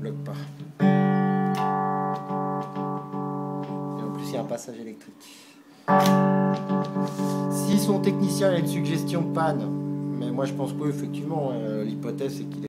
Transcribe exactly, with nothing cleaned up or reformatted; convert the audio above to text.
bloque pas. Et en plus il y a un passage électrique. Si son technicien a une suggestion de panne, mais moi je pense que effectivement euh, l'hypothèse c'est qu'il